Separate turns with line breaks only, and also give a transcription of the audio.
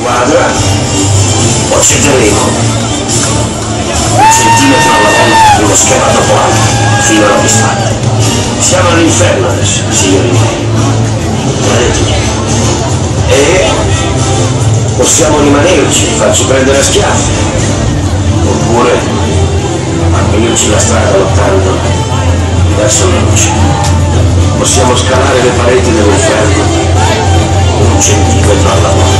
Guarda, o ci terremo, centimetro alla volta, uno schema dopo l'altro, fino alla pistata. Siamo all'inferno adesso, signori miei. Credetemi. E possiamo rimanerci, farci prendere a schiaffi. Oppure aprirci la strada lottando verso la luce. Possiamo scalare le pareti dell'inferno un centimetro alla volta.